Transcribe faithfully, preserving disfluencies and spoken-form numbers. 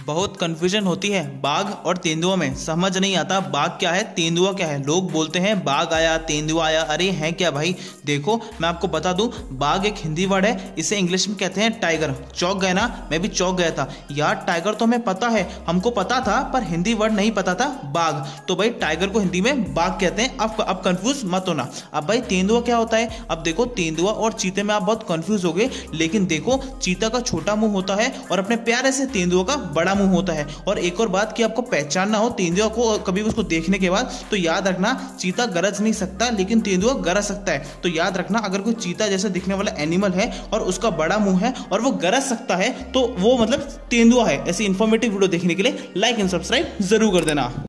बहुत कंफ्यूजन होती है बाघ और तेंदुआ में, समझ नहीं आता बाघ क्या है तेंदुआ क्या है। लोग बोलते हैं बाघ आया तेंदुआ आया, अरे हैं क्या भाई। देखो मैं आपको बता दूं, बाघ एक हिंदी वर्ड है, इसे इंग्लिश में कहते हैं टाइगर। चौंक गए ना, मैं भी चौंक गया था यार। टाइगर तो हमें पता है, हमको पता था, पर हिंदी वर्ड नहीं पता था बाघ। तो भाई टाइगर को हिंदी में बाघ कहते हैं। अब अब कंफ्यूज मत होना। अब भाई तेंदुआ क्या होता है, अब देखो तेंदुआ और चीते में आप बहुत कंफ्यूज हो गए, लेकिन देखो चीता का छोटा मुंह होता है और अपने प्यारे से तेंदुआ का बड़ा मुंह होता है। और एक और बात कि आपको पहचानना हो तेंदुआ को कभी उसको देखने के बाद, तो याद रखना चीता गरज नहीं सकता लेकिन तेंदुआ गरज सकता है। तो याद रखना अगर कोई चीता जैसे दिखने वाला एनिमल है और उसका बड़ा मुंह है और वो गरज सकता है तो वो मतलब तेंदुआ है। ऐसी इंफॉर्मेटिव वीडियो देखने के लिए लाइक एंड सब्सक्राइब जरूर कर देना।